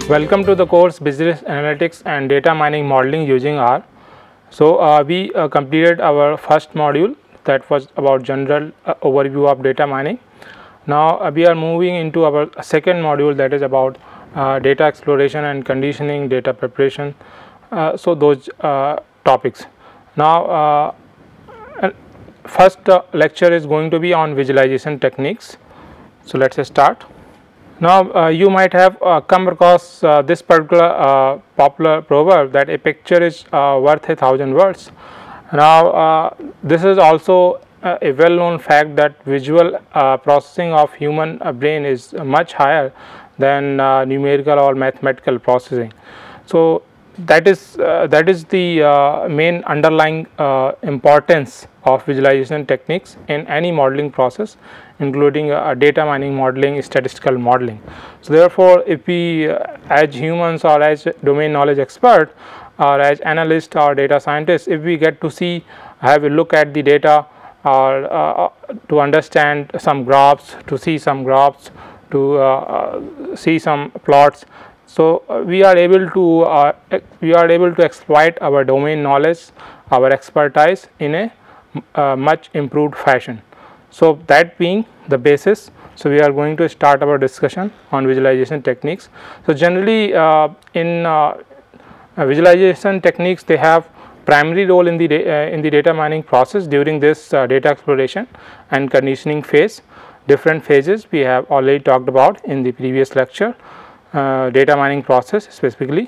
Welcome to the course Business Analytics and Data Mining Modeling using R. So, we completed our first module, that was about general overview of data mining. Now, we are moving into our second module, that is about data exploration and conditioning, data preparation. So, those topics. Now, first lecture is going to be on visualization techniques. So, let us start. Now, you might have come across this particular popular proverb that a picture is worth 1,000 words. Now, this is also a well known fact that visual processing of human brain is much higher than numerical or mathematical processing. So, that is the main underlying importance of visualization techniques in any modeling process, including data mining modeling, statistical modeling. So, therefore, if we as humans or as domain knowledge expert or as analyst or data scientist, if we get to see, have a look at the data or to understand some graphs, to see some graphs, to see some plots. So, we are able to exploit our domain knowledge, our expertise in a much improved fashion. So, that being the basis, so we are going to start our discussion on visualization techniques. So, generally in visualization techniques, they have primary role in the data mining process during this data exploration and conditioning phase. Different phases we have already talked about in the previous lecture. Data mining process specifically.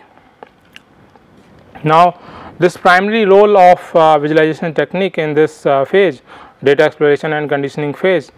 Now, this primary role of visualization technique in this phase, data exploration and conditioning phase,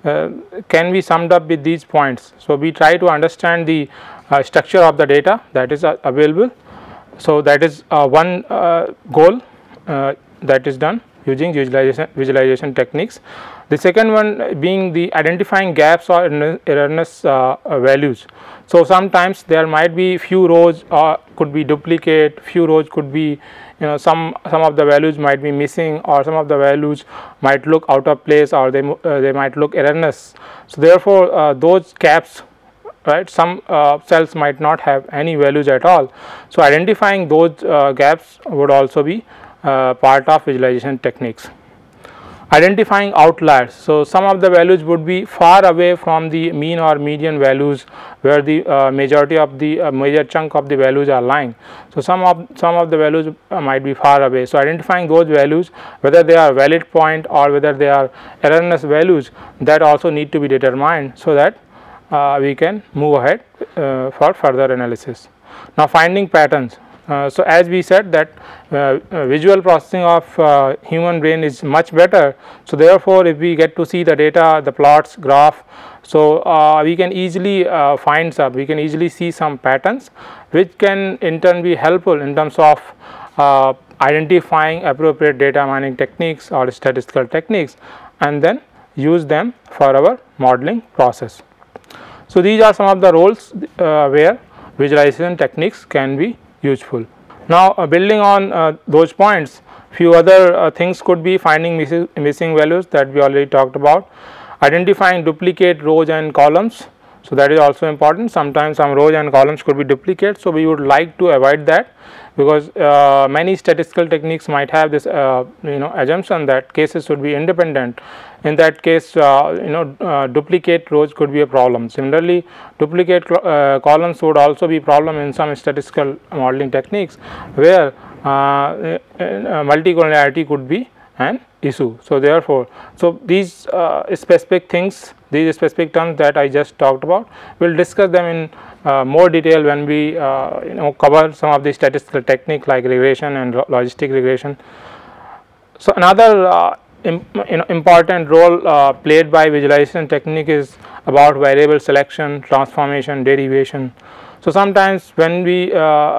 can be summed up with these points. So, we try to understand the structure of the data that is available. So, that is one goal that is done using visualization techniques. The second one being the identifying gaps or erroneous values. So, sometimes there might be few rows or could be duplicate, few rows could be, some of the values might be missing, or some of the values might look out of place, or they might look erroneous. So, therefore, those gaps, right, some cells might not have any values at all. So, identifying those gaps would also be part of visualization techniques. Identifying outliers. So, some of the values would be far away from the mean or median values, where the majority of the major chunk of the values are lying. So, some of the values might be far away. So, identifying those values, whether they are valid point or whether they are erroneous values, that also need to be determined, so that we can move ahead for further analysis. Now, finding patterns. So, as we said that visual processing of human brain is much better. So, therefore, if we get to see the data, the plots, graph, so we can easily find some, we can easily see some patterns, which can in turn be helpful in terms of identifying appropriate data mining techniques or statistical techniques, and then use them for our modeling process. So, these are some of the roles where visualization techniques can be useful. Now, building on those points, few other things could be finding missing values that we already talked about, identifying duplicate rows and columns. So, that is also important. Sometimes some rows and columns could be duplicate. So, we would like to avoid that, because many statistical techniques might have this assumption that cases should be independent. In that case, duplicate rows could be a problem. Similarly, duplicate columns would also be a problem in some statistical modeling techniques, where multicollinearity could be an issue. So, therefore, these specific things, these specific terms that I just talked about, we will discuss them in more detail when we cover some of the statistical technique like regression and logistic regression. So, another important role played by visualization technique is about variable selection, transformation, derivation. So, sometimes when we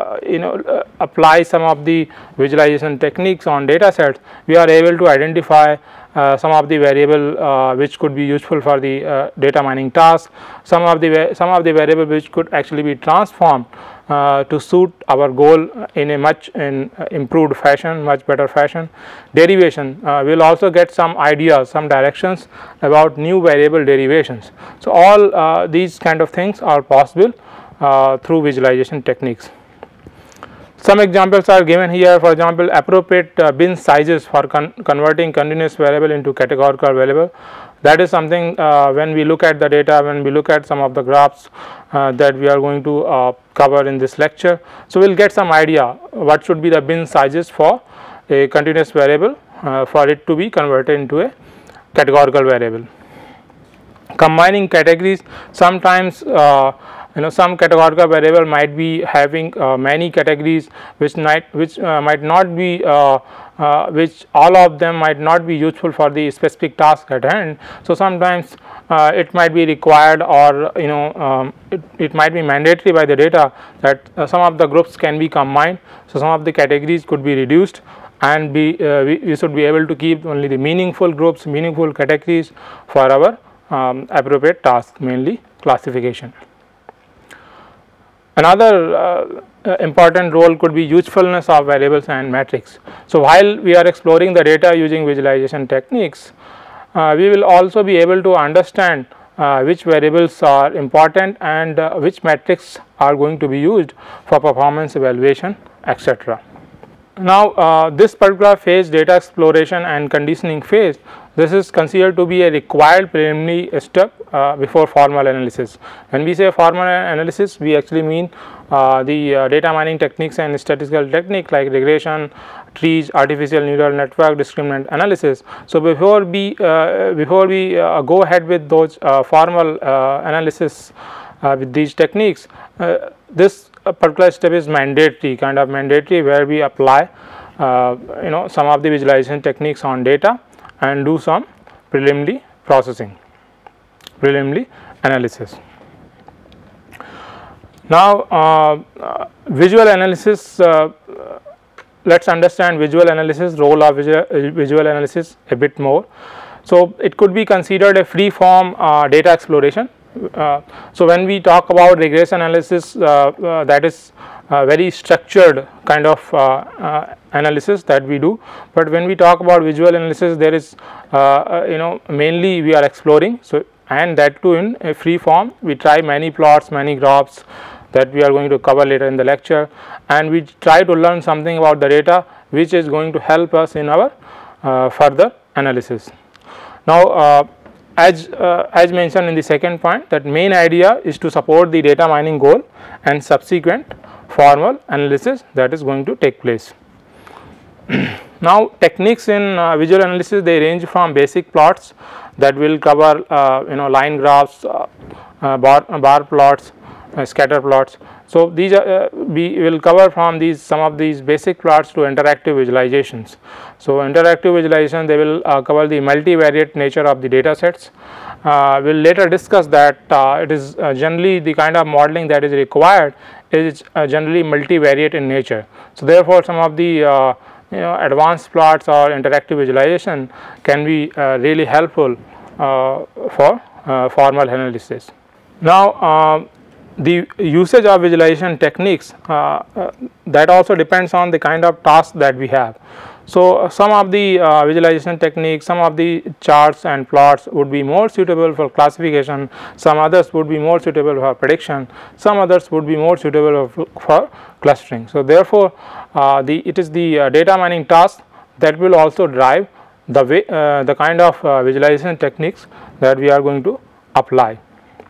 apply some of the visualization techniques on data sets, we are able to identify some of the variable which could be useful for the data mining task, some of the variable which could actually be transformed to suit our goal in a much improved fashion, much better fashion. Derivation, we will also get some ideas, some directions about new variable derivations. So, all these kind of things are possible through visualization techniques. Some examples are given here. For example, appropriate bin sizes for converting continuous variable into categorical variable. That is something when we look at the data, when we look at some of the graphs that we are going to cover in this lecture. So, we will get some idea what should be the bin sizes for a continuous variable for it to be converted into a categorical variable. Combining categories, sometimes some categorical variable might be having many categories which might not be which all of them might not be useful for the specific task at hand. So, sometimes it might be required, or it might be mandatory by the data that some of the groups can be combined. So, some of the categories could be reduced, and we should be able to keep only the meaningful groups, meaningful categories for our appropriate task, mainly classification. Another important role could be usefulness of variables and metrics. So, while we are exploring the data using visualization techniques, we will also be able to understand which variables are important and which metrics are going to be used for performance evaluation, etc. Now, this particular phase, data exploration and conditioning phase, this is considered to be a required preliminary step before formal analysis. When we say formal analysis, we actually mean the data mining techniques and statistical technique like regression, trees, artificial neural network, discriminant analysis. So, before we go ahead with those formal analysis with these techniques, this particular step is mandatory, kind of mandatory, where we apply some of the visualization techniques on data and do some preliminary processing, preliminary analysis. Now, visual analysis, let us understand visual analysis, role of visual analysis a bit more. So, it could be considered a free form data exploration. So, when we talk about regression analysis, that is very structured kind of analysis that we do, but when we talk about visual analysis, there is mainly we are exploring. So, and that too in a free form, we try many plots, many graphs that we are going to cover later in the lecture, and we try to learn something about the data which is going to help us in our further analysis. Now, as mentioned in the second point, that main idea is to support the data mining goal and subsequent formal analysis that is going to take place. Now, techniques in visual analysis, they range from basic plots that will cover line graphs, bar plots, scatter plots. So, these are we will cover from these some of these basic plots to interactive visualizations. So, interactive visualization, they will cover the multivariate nature of the data sets. We will later discuss that it is generally the kind of modeling that is required is generally multivariate in nature. So, therefore, some of the advanced plots or interactive visualization can be really helpful for formal analysis. Now, the usage of visualization techniques that also depends on the kind of task that we have. So, some of the visualization techniques, some of the charts and plots would be more suitable for classification, some others would be more suitable for prediction, some others would be more suitable for clustering. So, therefore, it is the data mining task that will also drive the way the kind of visualization techniques that we are going to apply.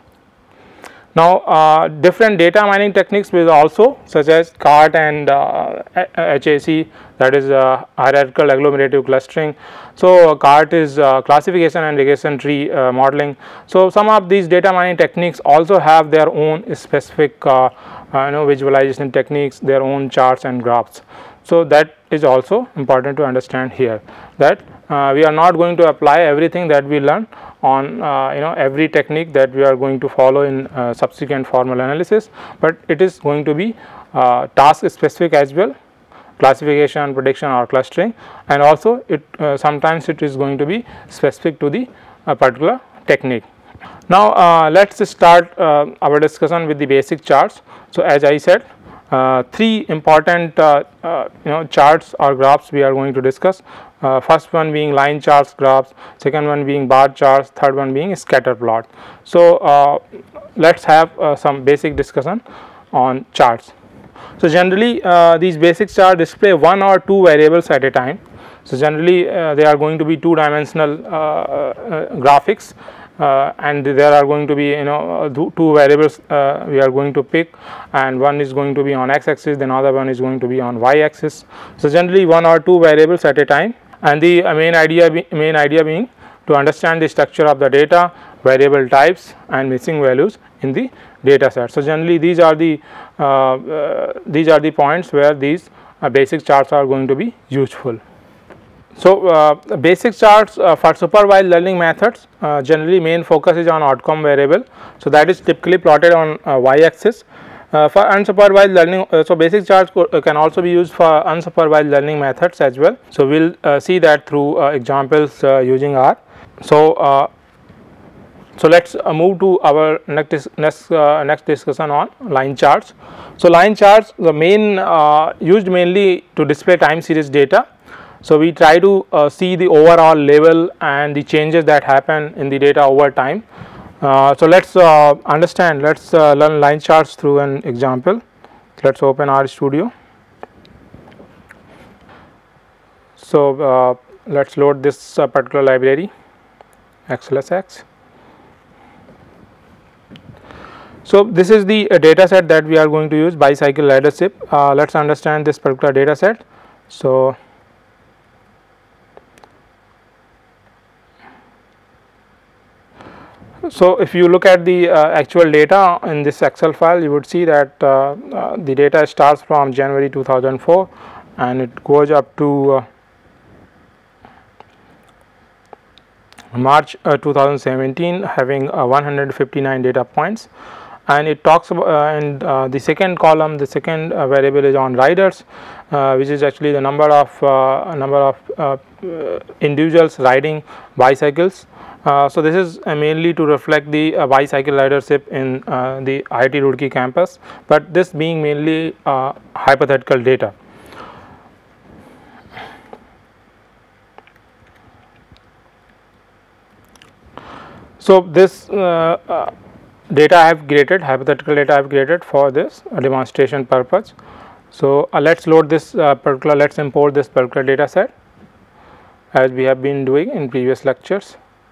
Now, different data mining techniques will also, such as CART and HAC, that is hierarchical agglomerative clustering. So, CART is classification and regression tree modeling. So, some of these data mining techniques also have their own specific visualization techniques, their own charts and graphs. So, that is also important to understand here, that we are not going to apply everything that we learn on every technique that we are going to follow in subsequent formal analysis, but it is going to be task specific as well, classification, prediction or clustering, and also it sometimes it is going to be specific to the particular technique. Now, let us start our discussion with the basic charts. So, as I said, three important charts or graphs we are going to discuss. First one being line charts graphs, second one being bar charts, third one being scatter plot. So let's have some basic discussion on charts. So generally these basic charts display one or two variables at a time. So generally they are going to be two dimensional graphics, and there are going to be two variables we are going to pick, and one is going to be on x axis, then another one is going to be on y axis. So generally one or two variables at a time, and the main idea being to understand the structure of the data, variable types and missing values in the data set. So generally these are the points where these basic charts are going to be useful. So basic charts for supervised learning methods, generally main focus is on outcome variable. So that is typically plotted on y axis. For unsupervised learning, so basic charts can also be used for unsupervised learning methods as well. So we will see that through examples using R. So let us move to our next discussion on line charts. So line charts, the main used mainly to display time series data. So we try to see the overall level and the changes that happen in the data over time. So let's understand. Let's learn line charts through an example. Let's open RStudio. So let's load this particular library, XLSX. So this is the data set that we are going to use, bicycle ridership. Let's understand this particular data set. So if you look at the actual data in this Excel file, you would see that the data starts from January 2004 and it goes up to March 2017, having 159 data points. And it talks about and the second column, the second variable is on riders, which is actually the number of individuals riding bicycles. So this is mainly to reflect the bicycle ridership in the IIT Roorkee campus, but this being mainly hypothetical data. So this data I have created, hypothetical data I have created for this demonstration purpose. So let's load this let's import this particular data set as we have been doing in previous lectures.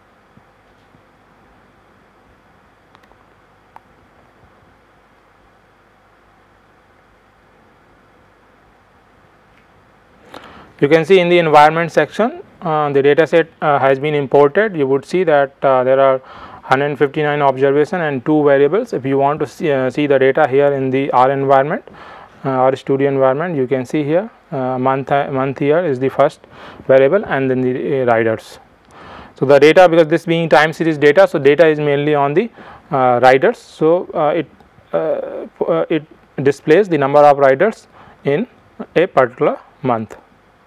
You can see in the environment section the data set has been imported. You would see that there are 159 observation and 2 variables. If you want to see the data here in the R environment, RStudio environment, you can see here month year is the first variable and then the riders. So the data, because this being time series data, so data is mainly on the riders. So it displays the number of riders in a particular month.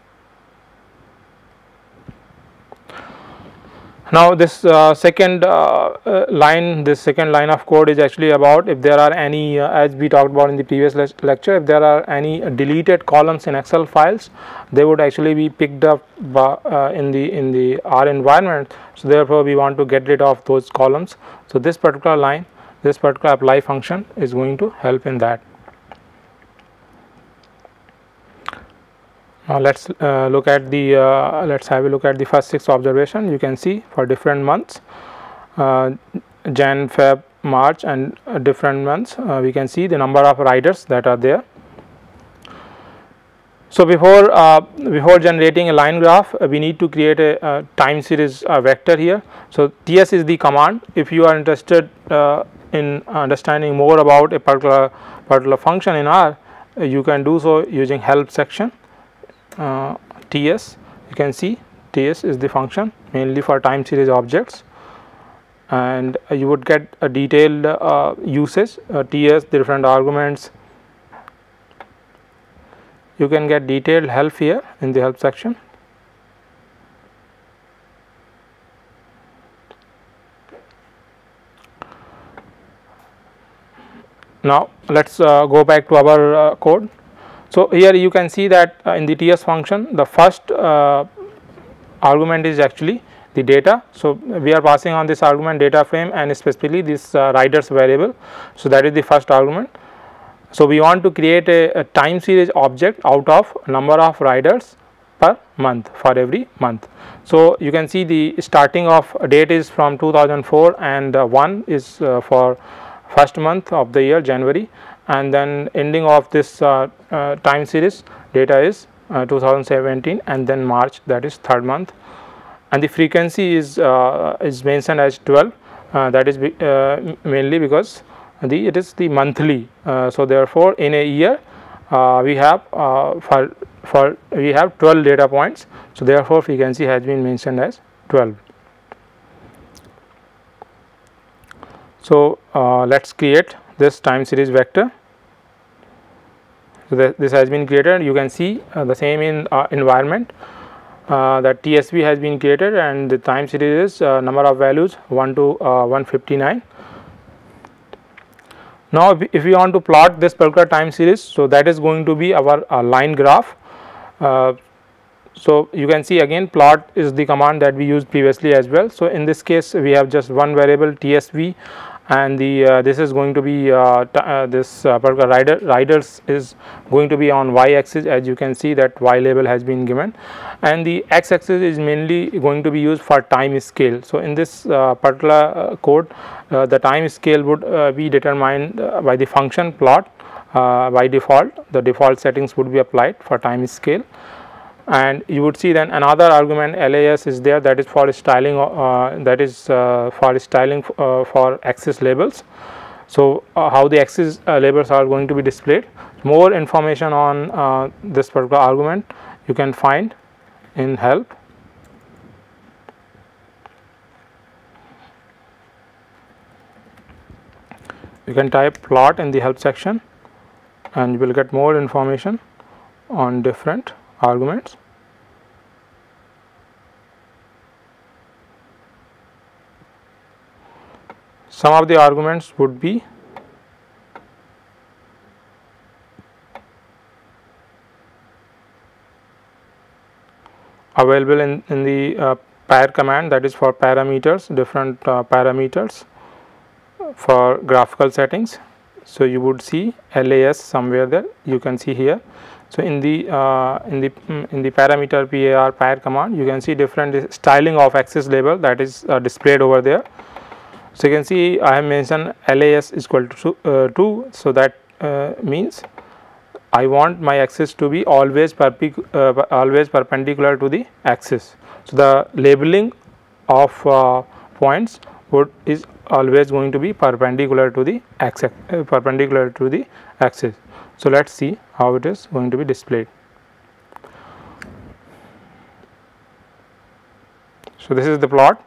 Now this second line of code is actually about if there are any, as we talked about in the previous lecture, if there are any deleted columns in Excel files, they would actually be picked up in the R environment. So therefore we want to get rid of those columns. So this particular line, this particular apply function is going to help in that. Now let's look at the let's have a look at the first 6 observation. You can see for different months, Jan, Feb, March, and different months, we can see the number of riders that are there. So before generating a line graph, we need to create a time series vector here. So TS is the command. If you are interested in understanding more about a particular function in R, you can do so using help section. TS, you can see TS is the function mainly for time series objects, and you would get a detailed usage TS, different arguments. You can get detailed help here in the help section. Now let us go back to our code. So here you can see that in the TS function, the first argument is actually the data. So we are passing on this argument data frame and specifically this riders variable. So that is the first argument. So we want to create a time series object out of number of riders per month for every month. So you can see the starting of date is from 2004 and 1 is for first month of the year January, and then ending of this time series data is 2017 and then March, that is third month, and the frequency is mentioned as 12, that is mainly because it is the monthly. So therefore in a year we have we have 12 data points. So therefore frequency has been mentioned as 12. So let us create this time series vector. So this has been created. You can see the same in environment, that TSV has been created and the time series is number of values 1 to 159. Now if we want to plot this particular time series, so that is going to be our line graph. So you can see again plot is the command that we used previously as well. So in this case we have just one variable TSV, and the this is going to be this particular riders is going to be on y axis, as you can see that y label has been given, and the x axis is mainly going to be used for time scale. So in this particular code the time scale would be determined by the function plot. By default the default settings would be applied for time scale, and you would see then another argument LAS is there, that is for styling, for axis labels. So how the axis labels are going to be displayed. More information on this particular argument you can find in help. You can type plot in the help section and you will get more information on different arguments. Some of the arguments would be available in the pair command, that is for parameters, different parameters for graphical settings. So you would see LAS somewhere there, you can see here. So in the parameter pair command you can see different styling of axis label that is displayed over there. So you can see I have mentioned LAS is equal to 2, so that means I want my axis to be always perpendicular to the axis. So the labeling of points is always going to be perpendicular to the axis. So let us see how it is going to be displayed. So this is the plot.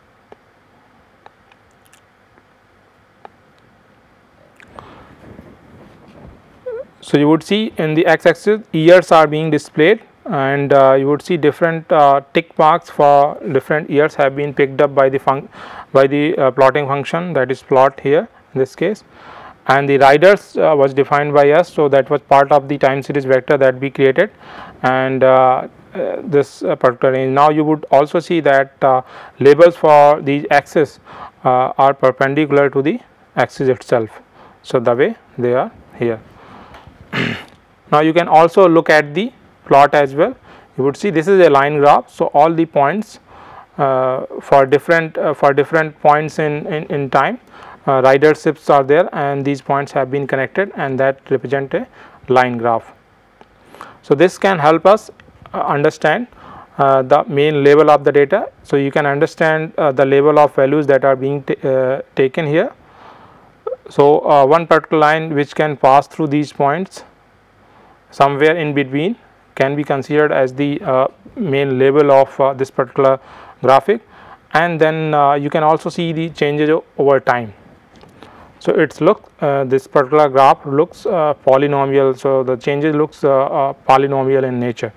So you would see in the x axis years are being displayed, and you would see different tick marks for different years have been picked up by the plotting function, that is plot here in this case, and the riders was defined by us. So that was part of the time series vector that we created, and this particular range. Now you would also see that labels for these axes are perpendicular to the axis itself. So the way they are here. Now you can also look at the plot as well. You would see this is a line graph. So all the points for different points in time, riderships are there, and these points have been connected, and that represent a line graph. So this can help us understand the main label of the data. So you can understand the label of values that are being taken here. So one particular line which can pass through these points somewhere in between can be considered as the main label of this particular graphic, and then you can also see the changes over time. So it's this particular graph looks polynomial. So the changes looks polynomial in nature.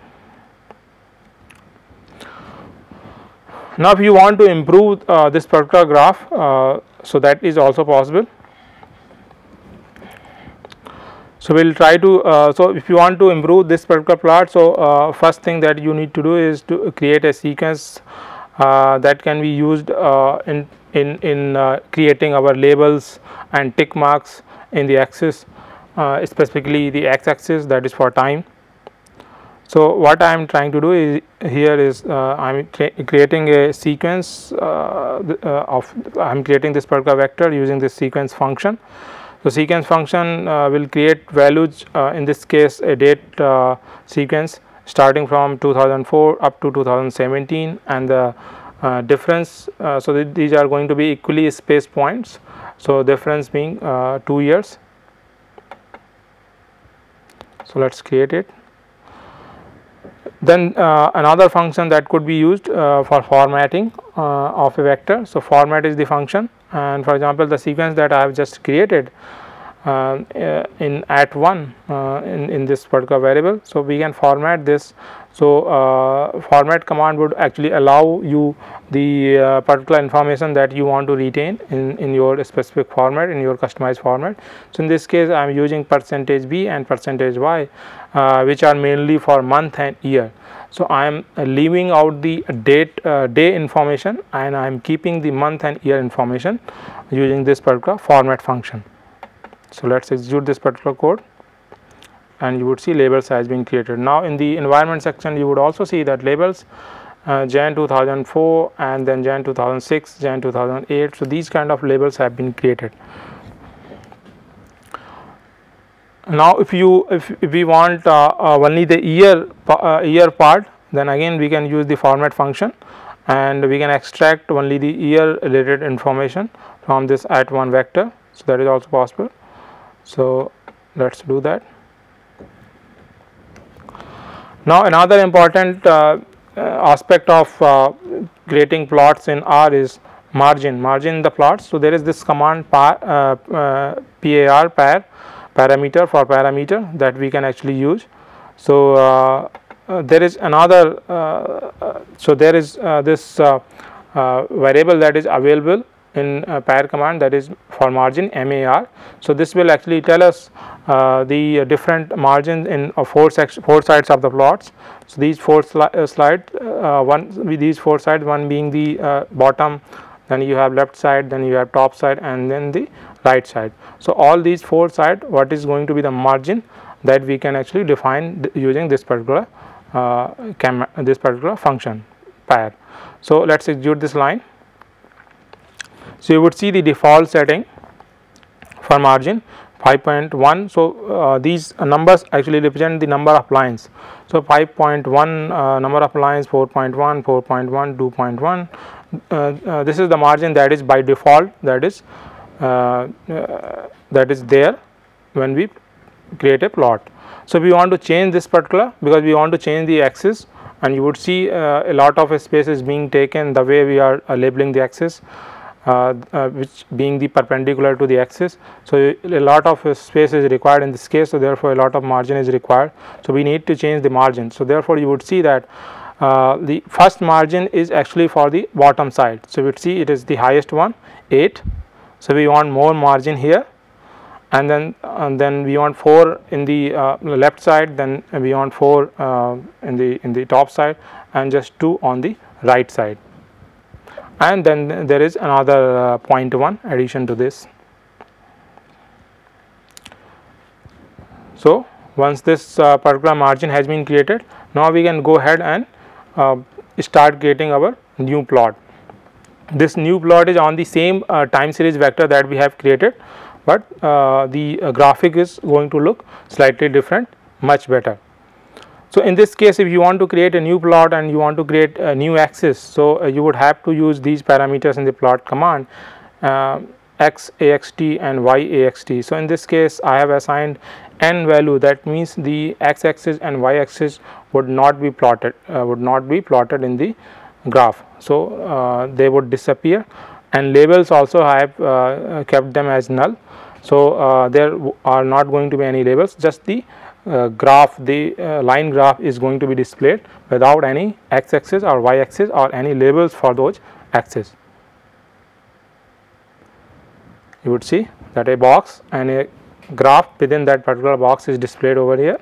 Now if you want to improve this particular graph, so that is also possible. So, we will try to, so if you want to improve this particular plot, so first thing that you need to do is to create a sequence that can be used in creating our labels and tick marks in the axis, specifically the x axis, that is for time. So, what I am trying to do is here is I am creating a sequence of I am creating this particular vector using this sequence function. So, sequence function will create values, in this case a date sequence starting from 2004 up to 2017, and the difference, so these are going to be equally spaced points. So, difference being 2 years. So, let us create it. Then another function that could be used for formatting of a vector. So, format is the function, and for example, the sequence that I have just created in @1 in this particular variable. So, we can format this. So, format command would actually allow you the particular information that you want to retain in your specific format, in your customized format. So, in this case I am using %b and %y which are mainly for month and year. So, I am leaving out the date day information, and I am keeping the month and year information using this particular format function. So, let us execute this particular code, and you would see labels has been created. Now, in the environment section you would also see that labels Jan 2004 and then Jan 2006, Jan 2008. So, these kind of labels have been created. Now, if we want only the year part, then again we can use the format function, and we can extract only the year related information from this @1 vector. So, that is also possible. So, let us do that. Now, another important aspect of creating plots in R is margin in the plots. So, there is this command par parameter for parameter that we can actually use. So, there is another so there is this variable that is available in par command, that is for margin mar. So, this will actually tell us the different margins in four sides of the plots. So, these four sides, one being the bottom, then you have left side, then you have top side, and then the right side. So, all these four sides, what is going to be the margin that we can actually define using this particular function par. So, let us execute this line. So, you would see the default setting for margin 5.1. So, these numbers actually represent the number of lines. So, 5.1 number of lines, 4.1, 4.1, 2.1. This is the margin that is by default, that is there when we create a plot. So, we want to change this particular, because we want to change the axis, and you would see a lot of space is being taken the way we are labeling the axis, which being the perpendicular to the axis. So, a lot of space is required in this case. So, therefore, a lot of margin is required. So, we need to change the margin. So, therefore, you would see that the first margin is actually for the bottom side. So, you would see it is the highest one, 8. So, we want more margin here, and then we want 4 in the left side, then we want 4 in the top side, and just 2 on the right side. And then there is another 0.1 addition to this. So, once this particular margin has been created, now we can go ahead and start creating our new plot. This new plot is on the same time series vector that we have created, but the graphic is going to look slightly different, much better. So, in this case, if you want to create a new plot and you want to create a new axis, so you would have to use these parameters in the plot command, x axt and y axt. So, in this case, I have assigned n value, that means the x axis and y axis would not be plotted in the graph. So, they would disappear, and labels also I have kept them as null. So, there are not going to be any labels, just the graph, the line graph is going to be displayed without any x axis or y axis or any labels for those axes. You would see that a box and a graph within that particular box is displayed over here.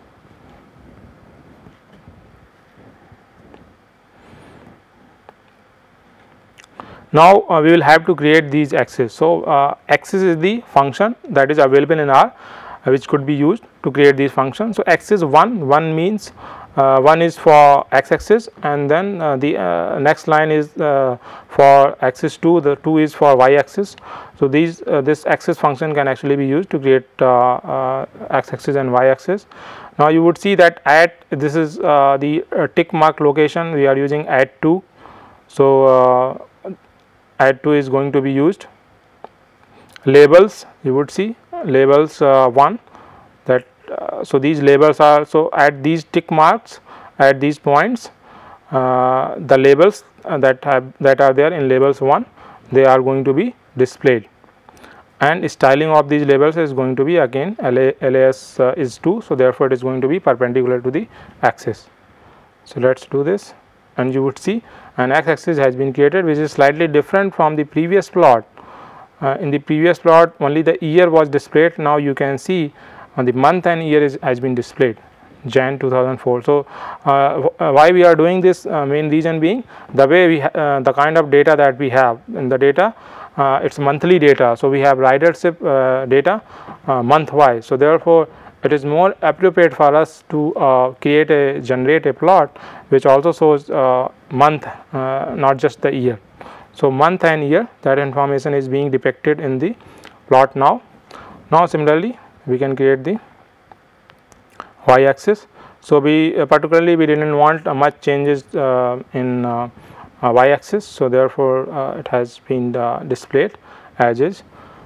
Now we will have to create these axes. So axis is the function that is available in R, which could be used to create these functions. So axis 1 means 1 is for x axis, and then the next line is for axis 2, the 2 is for y axis. So this axis function can actually be used to create x axis and y axis. Now you would see that at this is the tick mark location, we are using add 2. So add 2 is going to be used. Labels, you would see labels 1, that so these labels are, so at these tick marks at these points, the labels that are there in labels 1, they are going to be displayed, and styling of these labels is going to be again LAS is 2. So therefore it is going to be perpendicular to the axis. So let's do this, and you would see an x axis has been created, which is slightly different from the previous plot. In the previous plot only the year was displayed. Now you can see on the month and year has been displayed, Jan 2004. So why we are doing this, main reason being the way we the kind of data that we have in the data, it's monthly data. So we have ridership data month wise. So therefore it is more appropriate for us to generate a plot which also shows month, not just the year. So month and year, that information is being depicted in the plot now. Now similarly we can create the y axis. So we particularly we didn't want much changes in y axis. So therefore it has been displayed as is.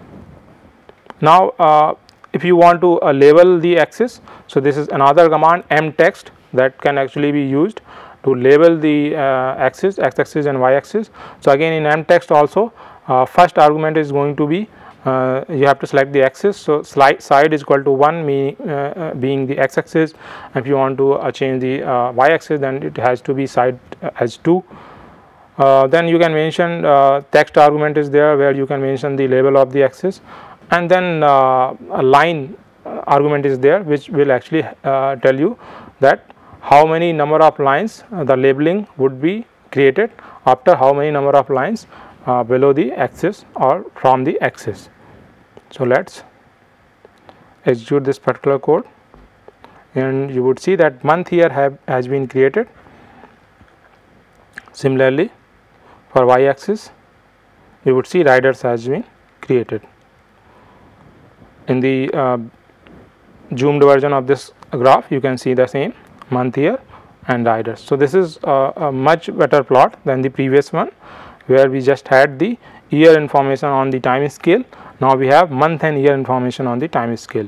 Now if you want to label the axis, so this is another command mtext that can actually be used to label the axis, x axis and y axis. So again in mtext also first argument is going to be you have to select the axis. So side is equal to 1 being the x axis. If you want to change the y axis, then it has to be side as 2. Then you can mention text argument is there, where you can mention the label of the axis, and then a line argument is there, which will actually tell you that how many number of lines the labeling would be created after how many number of lines below the axis or from the axis. So let's execute this particular code, and you would see that month here has been created. Similarly for y axis you would see riders has been created. In the zoomed version of this graph you can see the same month, year and riders. So this is a much better plot than the previous one, where we just had the year information on the time scale. Now we have month and year information on the time scale.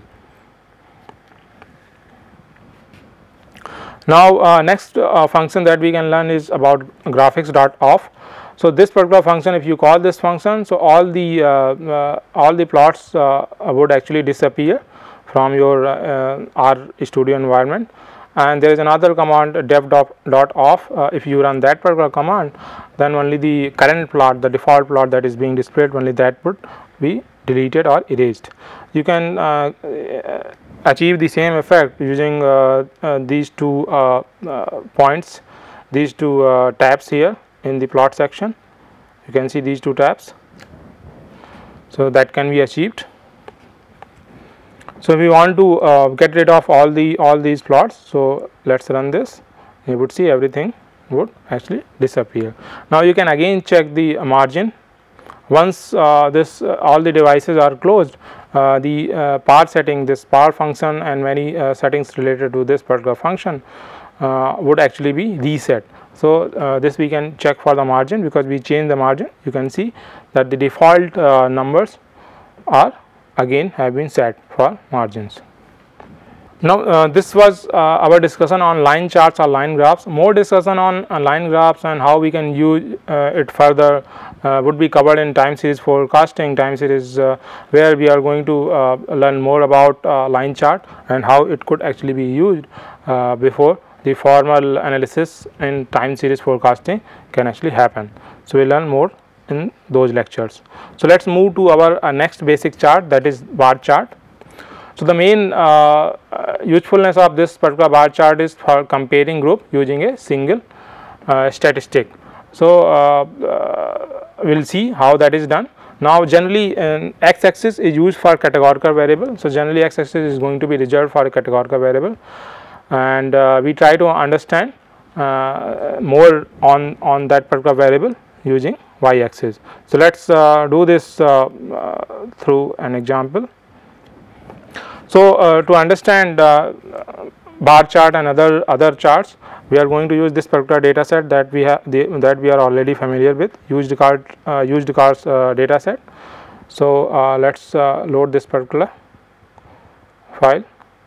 Now next function that we can learn is about graphics.off. So this particular function, if you call this function, so all the plots would actually disappear from your R Studio environment. And there is another command dev.off. If you run that particular command, then only the current plot, the default plot that is being displayed, only that would be deleted or erased. You can achieve the same effect using these two points, these two tabs here in the plot section. You can see these two tabs. So that can be achieved. So if we want to get rid of all these plots, so let's run this. You would see everything would actually disappear. Now you can again check the margin. Once all the devices are closed, the par setting, this par function and many settings related to this particular function would actually be reset. So this we can check for the margin, because we change the margin. You can see that the default numbers are again have been set for margins. Now this was our discussion on line charts or line graphs. More discussion on line graphs and how we can use it further would be covered in time series forecasting, time series where we are going to learn more about line chart and how it could actually be used before the formal analysis in time series forecasting can actually happen. So we will learn more in those lectures. So let us move to our next basic chart, that is bar chart. So, the main usefulness of this particular bar chart is for comparing group using a single statistic. So, we will see how that is done. Now, generally x axis is used for categorical variable. So, generally x axis is going to be reserved for a categorical variable, and we try to understand more on that particular variable using y axis. So, let us do this through an example. So, to understand bar chart and other charts, we are going to use this particular data set that we have that we are already familiar with, used cars data set. So, let us load this particular file.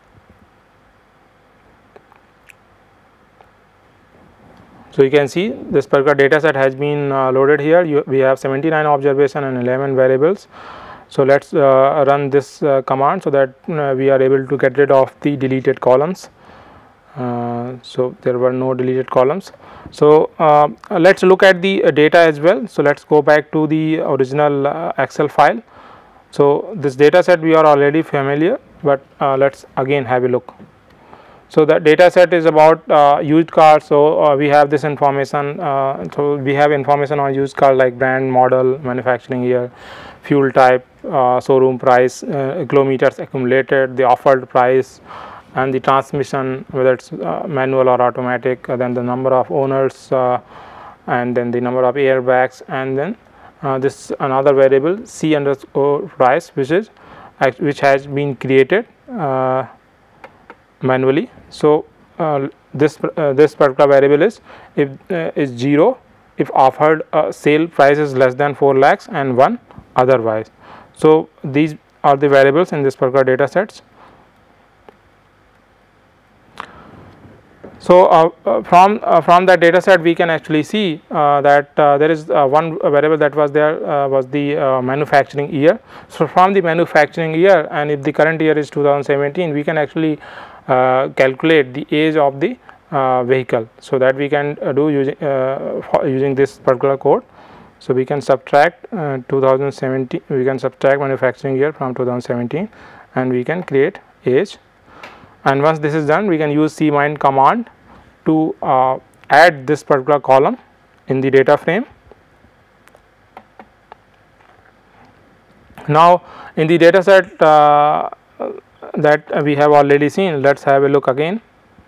So, you can see this particular data set has been loaded here. We have 79 observation and 11 variables. So, let us run this command so that we are able to get rid of the deleted columns. So, there were no deleted columns. So, let us look at the data as well. So, let us go back to the original Excel file. So, this data set we are already familiar, but let us again have a look. So, the data set is about used cars. So, we have this information. So, we have information on used car like brand, model, manufacturing year, fuel type, showroom price, kilometers accumulated, the offered price, and the transmission, whether it is manual or automatic, then the number of owners, and then the number of airbags, and then this another variable C underscore price, which has been created manually. So, this particular variable is is 0 if offered sale price is less than 4 lakhs and 1 otherwise. So, these are the variables in this particular data sets. So, from that data set we can actually see that there is one variable that was there was the manufacturing year. So, from the manufacturing year, and if the current year is 2017, we can actually calculate the age of the vehicle. So, that we can do using this particular code. So, we can subtract 2017, we can subtract manufacturing year from 2017, and we can create age. And once this is done, we can use cmind command to add this particular column in the data frame. Now, in the data set that we have already seen, let us have a look again.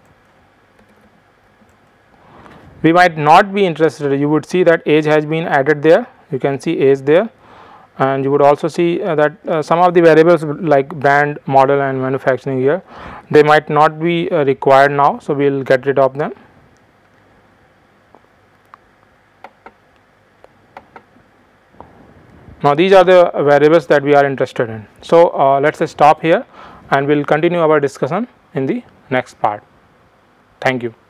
We might not be interested, you would see that age has been added there, you can see age there, and you would also see that some of the variables like brand, model, and manufacturing year, they might not be required now. So, we will get rid of them. Now, these are the variables that we are interested in. So, let us stop here and we will continue our discussion in the next part. Thank you.